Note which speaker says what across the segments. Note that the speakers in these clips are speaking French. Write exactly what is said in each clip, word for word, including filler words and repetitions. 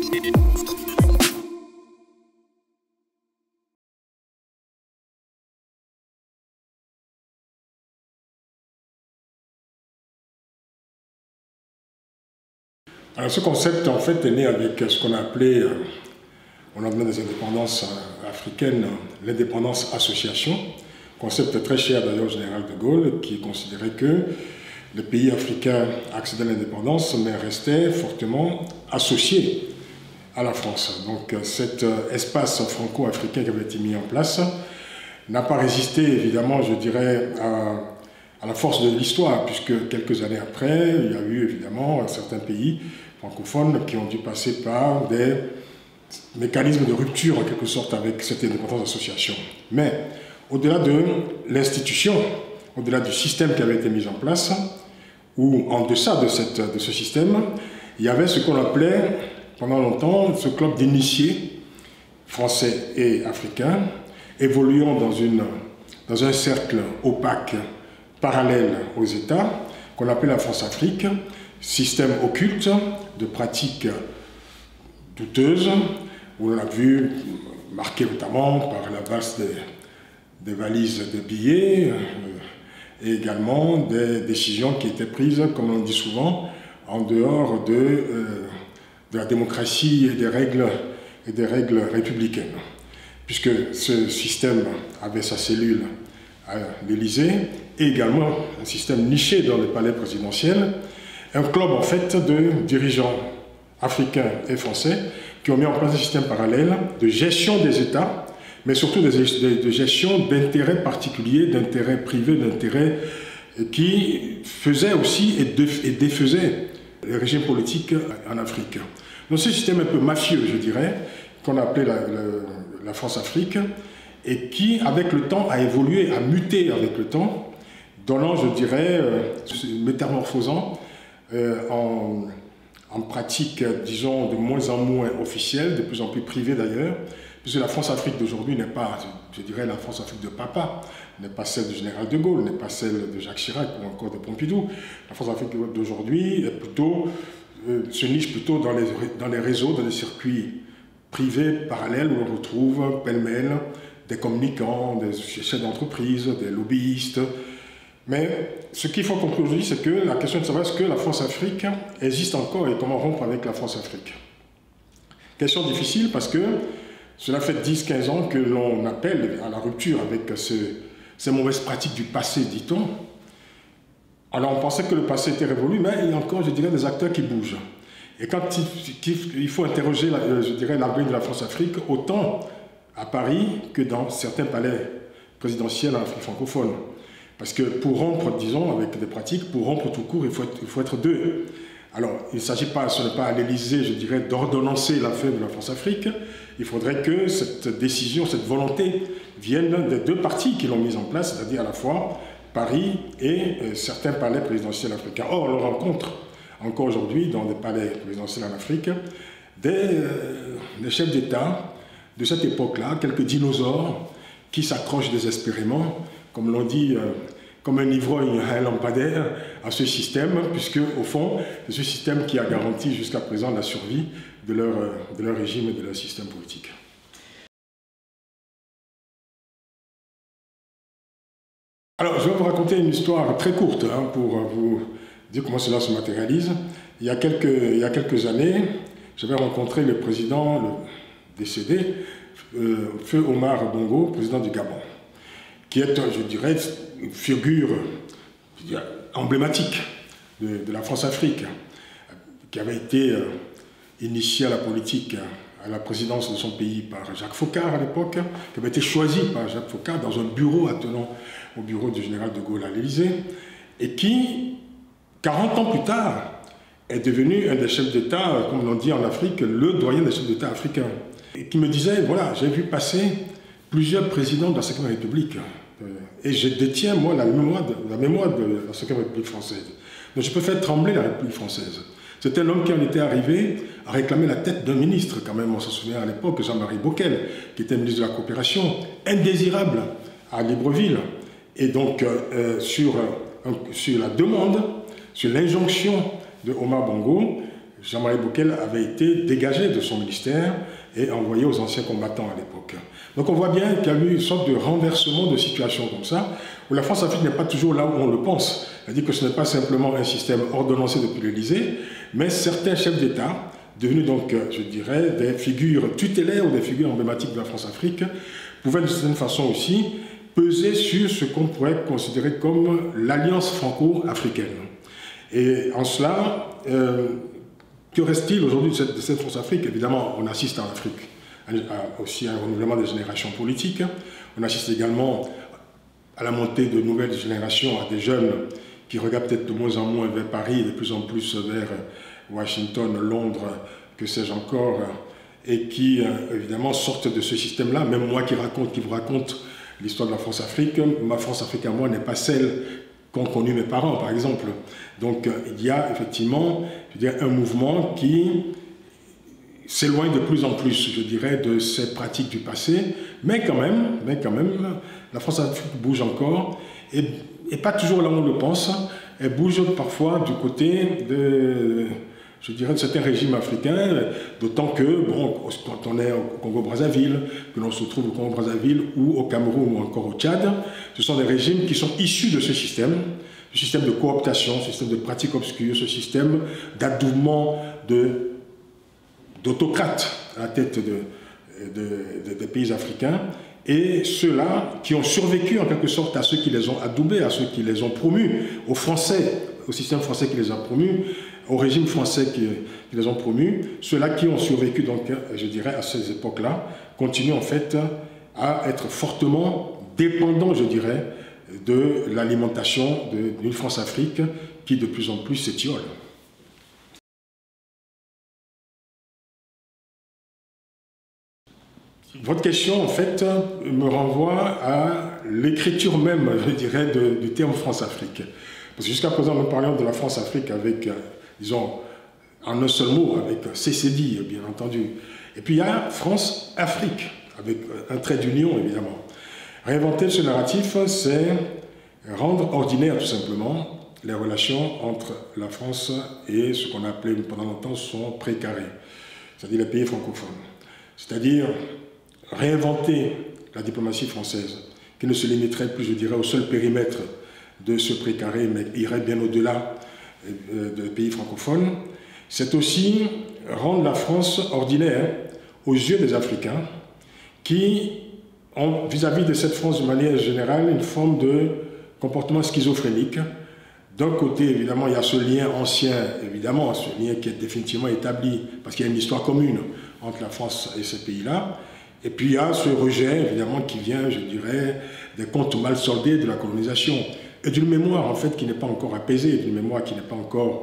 Speaker 1: Alors ce concept en fait est né avec ce qu'on a appelé, euh, au lendemain des indépendances euh, africaines, l'indépendance association, concept très cher d'ailleurs au général de Gaulle, qui considérait que les pays africains accédaient à l'indépendance mais restaient fortement associés à la France. Donc cet euh, espace franco-africain qui avait été mis en place n'a pas résisté évidemment, je dirais, à, à la force de l'histoire, puisque quelques années après, il y a eu évidemment certains pays francophones qui ont dû passer par des mécanismes de rupture en quelque sorte avec cette indépendance d'association. Mais au-delà de l'institution, au-delà du système qui avait été mis en place, ou en deçà de, cette, de ce système, il y avait ce qu'on appelait pendant longtemps ce club d'initiés français et africains, évoluant dans, une, dans un cercle opaque parallèle aux États, qu'on appelle la France-Afrique, système occulte de pratiques douteuses, où on a vu, marqué notamment par la valse des, des valises de billets, euh, et également des décisions qui étaient prises, comme on dit souvent, en dehors de, euh, de la démocratie et des règles, et des règles républicaines. Puisque ce système avait sa cellule à l'Élysée, et également un système niché dans le palais présidentiel, un club en fait de dirigeants africains et français qui ont mis en place un système parallèle de gestion des États, mais surtout de, de, de gestion d'intérêts particuliers, d'intérêts privés, d'intérêts qui faisaient aussi et, de, et défaisaient les régimes politiques en Afrique. Donc ce système un peu mafieux, je dirais, qu'on appelait la, la, la France-Afrique, et qui, avec le temps, a évolué, a muté avec le temps, donnant, je dirais, euh, métamorphosant euh, en, en pratique, disons, de moins en moins officielle, de plus en plus privée d'ailleurs, puisque la France-Afrique d'aujourd'hui n'est pas, je dirais, la France-Afrique de papa, n'est pas celle du général de Gaulle, n'est pas celle de Jacques Chirac ou encore de Pompidou. La France-Afrique d'aujourd'hui est plutôt, euh, se niche plutôt dans les, dans les réseaux, dans les circuits privés parallèles où on retrouve pêle-mêle des communicants, des chefs d'entreprise, des lobbyistes. Mais ce qu'il faut comprendre aujourd'hui, c'est que la question de savoir est-ce que la France-Afrique existe encore et comment rompre avec la France-Afrique. Question difficile parce que cela fait dix à quinze ans que l'on appelle à la rupture avec ce, ces mauvaises pratiques du passé, dit-on. Alors on pensait que le passé était révolu, mais il y a encore, je dirais, des acteurs qui bougent. Et quand il, il faut interroger, je dirais, l'avenir de la France-Afrique, autant à Paris que dans certains palais présidentiels en Afrique francophone. Parce que pour rompre, disons, avec des pratiques, pour rompre tout court, il faut être, il faut être deux. Alors, il ne s'agit pas, ce n'est pas à l'Élysée, je dirais, d'ordonnancer l'affaire de la France-Afrique. Il faudrait que cette décision, cette volonté vienne des deux partis qui l'ont mise en place, c'est-à-dire à la fois Paris et euh, certains palais présidentiels africains. Or, on rencontre encore aujourd'hui dans des palais présidentiels en Afrique des, euh, des chefs d'État de cette époque-là, quelques dinosaures qui s'accrochent désespérément, comme l'on dit, euh, comme un ivrogne à un lampadaire, à ce système, puisque au fond, c'est ce système qui a garanti jusqu'à présent la survie de leur, euh, de leur régime et de leur système politique. Alors, je vais vous raconter une histoire très courte hein, pour vous dire comment cela se matérialise. Il y a quelques, il y a quelques années, j'avais rencontré le président, le décédé, euh, Feu Omar Bongo, président du Gabon, qui est, je dirais, une figure je dirais, emblématique de, de la France-Afrique, qui avait été euh, initié à la politique, à la présidence de son pays par Jacques Foccart à l'époque, qui avait été choisi par Jacques Foccart dans un bureau attenant au bureau du général de Gaulle à l'Élysée, et qui, quarante ans plus tard, est devenu un des chefs d'État, comme on dit en Afrique, le doyen des chefs d'État africains. Et qui me disait, voilà, j'ai vu passer plusieurs présidents de la cinquième République. Et je détiens, moi, la mémoire de la, mémoire de la cinquième République française. Donc je peux faire trembler la République française. C'était un homme qui en était arrivé à réclamer la tête d'un ministre, quand même, on se souvient à l'époque, Jean-Marie Bockel, qui était ministre de la Coopération, indésirable à Libreville. Et donc, euh, sur, euh, sur la demande, sur l'injonction de Omar Bongo, Jean-Marie Bockel avait été dégagé de son ministère et envoyé aux anciens combattants à l'époque. Donc on voit bien qu'il y a eu une sorte de renversement de situation comme ça, où la France-Afrique n'est pas toujours là où on le pense. C'est-à-dire que ce n'est pas simplement un système ordonnancé depuis l'Élysée, mais certains chefs d'État, devenus donc, je dirais, des figures tutélaires ou des figures emblématiques de la France-Afrique, pouvaient d'une certaine façon aussi peser sur ce qu'on pourrait considérer comme l'alliance franco-africaine. Et en cela, euh, que reste-t-il aujourd'hui de cette, de cette France-Afrique? Évidemment, on assiste en Afrique à, aussi à un renouvellement des générations politiques. On assiste également à la montée de nouvelles générations, à des jeunes qui regardent peut-être de moins en moins vers Paris, de plus en plus vers Washington, Londres, que sais-je encore, et qui, évidemment, sortent de ce système-là. Même moi qui, raconte, qui vous raconte l'histoire de la France-Afrique, ma France-Afrique à moi n'est pas celle qu'ont connue mes parents, par exemple. Donc, il y a effectivement, je veux dire, un mouvement qui s'éloigne de plus en plus, je dirais, de ces pratiques du passé, mais quand même, mais quand même, la France-Afrique bouge encore, et, et pas toujours là où on le pense. Elle bouge parfois du côté de, je dirais, de certains régimes africains, d'autant que, bon, quand on est au Congo-Brazzaville, que l'on se trouve au Congo-Brazzaville ou au Cameroun ou encore au Tchad, ce sont des régimes qui sont issus de ce système, ce système de cooptation, ce système de pratiques obscures, ce système d'adoubement de d'autocrates à la tête de, de, de, des pays africains, et ceux-là qui ont survécu en quelque sorte à ceux qui les ont adoubés, à ceux qui les ont promus, aux Français, au système français qui les a promus, au régime français qui, qui les ont promus, ceux-là qui ont survécu, donc, je dirais, à ces époques-là, continuent en fait à être fortement dépendants, je dirais, de l'alimentation d'une France-Afrique qui de plus en plus s'étiole. Votre question, en fait, me renvoie à l'écriture même, je dirais, de, du terme France-Afrique. Parce que jusqu'à présent, nous parlions de la France-Afrique avec, euh, disons, en un seul mot, avec C C D, bien entendu. Et puis il y a France-Afrique, avec un trait d'union, évidemment. Réinventer ce narratif, c'est rendre ordinaire, tout simplement, les relations entre la France et ce qu'on a appelé pendant longtemps son précaré, c'est-à-dire les pays francophones. C'est-à-dire réinventer la diplomatie française, qui ne se limiterait plus, je dirais, au seul périmètre de ce précaré, mais irait bien au-delà des pays francophones. C'est aussi rendre la France ordinaire aux yeux des Africains, qui ont, vis-à-vis de cette France de manière générale, une forme de comportement schizophrénique. D'un côté, évidemment, il y a ce lien ancien, évidemment, ce lien qui est définitivement établi, parce qu'il y a une histoire commune entre la France et ces pays-là. Et puis il y a ce rejet, évidemment, qui vient, je dirais, des comptes mal soldés de la colonisation, et d'une mémoire, en fait, qui n'est pas encore apaisée, d'une mémoire qui n'est pas encore,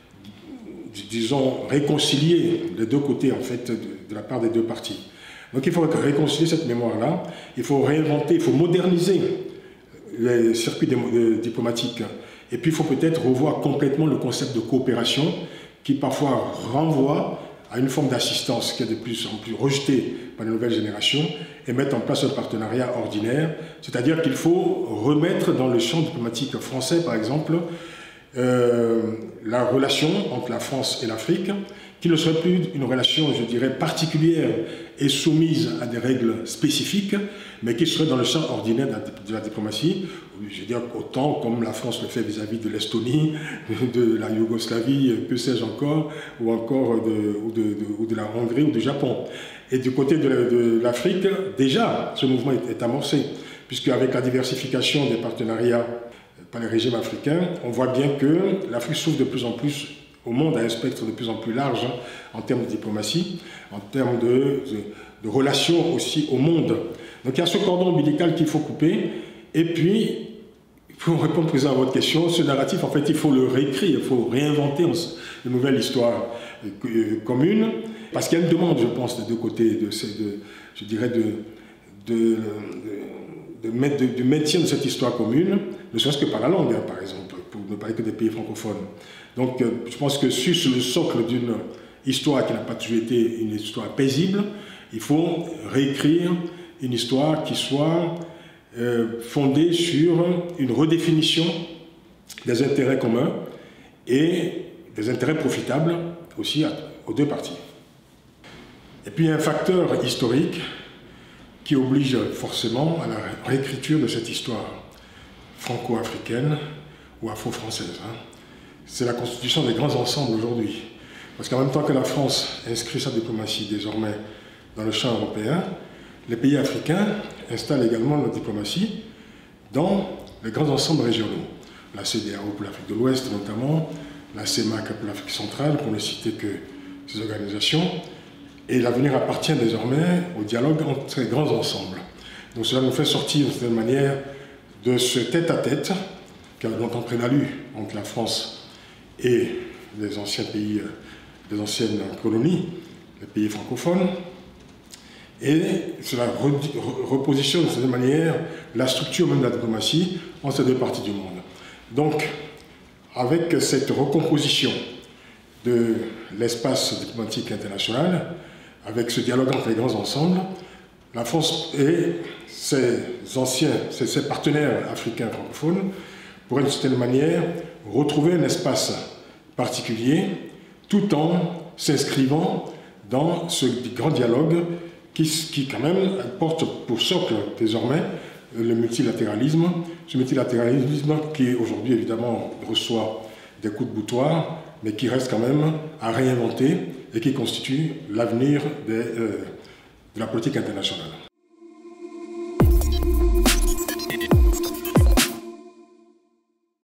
Speaker 1: disons, réconciliée des deux côtés, en fait, de, de la part des deux parties. Donc il faut réconcilier cette mémoire-là, il faut réinventer, il faut moderniser les circuits diplomatiques, et puis il faut peut-être revoir complètement le concept de coopération, qui parfois renvoie à une forme d'assistance qui est de plus en plus rejetée par les nouvelles générations, et mettre en place un partenariat ordinaire, c'est-à-dire qu'il faut remettre dans le champ diplomatique français, par exemple, euh, la relation entre la France et l'Afrique, qui ne serait plus une relation, je dirais, particulière et soumise à des règles spécifiques, mais qui serait dans le champ ordinaire de la, de la diplomatie, je veux dire, autant comme la France le fait vis-à-vis de l'Estonie, de la Yougoslavie, que sais-je encore, ou encore de, ou de, de, ou de la Hongrie ou du Japon. Et du côté de l'Afrique, déjà, ce mouvement est, est amorcé, puisque avec la diversification des partenariats par les régimes africains, on voit bien que l'Afrique s'ouvre de plus en plus au monde, à un spectre de plus en plus large hein, en termes de diplomatie, en termes de, de, de relations aussi au monde. Donc il y a ce cordon ombilical qu'il faut couper, et puis, pour répondre présent à votre question, ce narratif, en fait, il faut le réécrire, il faut réinventer une nouvelle histoire commune, parce qu'il y a une demande, je pense, des deux côtés, de, de, je dirais, de, de, de, de, de, du maintien de cette histoire commune, ne serait-ce que par la langue, hein, par exemple, pour ne parler que des pays francophones. Donc, je pense que sur le socle d'une histoire qui n'a pas toujours été une histoire paisible, il faut réécrire une histoire qui soit euh, fondée sur une redéfinition des intérêts communs et des intérêts profitables aussi aux deux parties. Et puis un facteur historique qui oblige forcément à la réécriture de cette histoire franco-africaine ou afro-française. Hein. C'est la constitution des grands ensembles aujourd'hui. Parce qu'en même temps que la France inscrit sa diplomatie désormais dans le champ européen, les pays africains installent également leur diplomatie dans les grands ensembles régionaux. La C D A O pour l'Afrique de l'Ouest notamment, la CEMAC pour l'Afrique centrale, pour ne citer que ces organisations. Et l'avenir appartient désormais au dialogue entre ces grands ensembles. Donc cela nous fait sortir de cette manière de ce tête-à-tête qui a longtemps prévalu entre la France et les anciens pays, les anciennes colonies, les pays francophones. Et cela repositionne de cette manière la structure même de la diplomatie en ces deux parties du monde. Donc, avec cette recomposition de l'espace diplomatique international, avec ce dialogue entre les grands ensembles, la France et ses anciens, ses, ses partenaires africains francophones pourraient d'une certaine manière retrouver un espace particulier tout en s'inscrivant dans ce grand dialogue qui, qui quand même porte pour socle désormais le multilatéralisme, ce multilatéralisme qui aujourd'hui évidemment reçoit des coups de boutoir, mais qui reste quand même à réinventer et qui constitue l'avenir euh, de la politique internationale.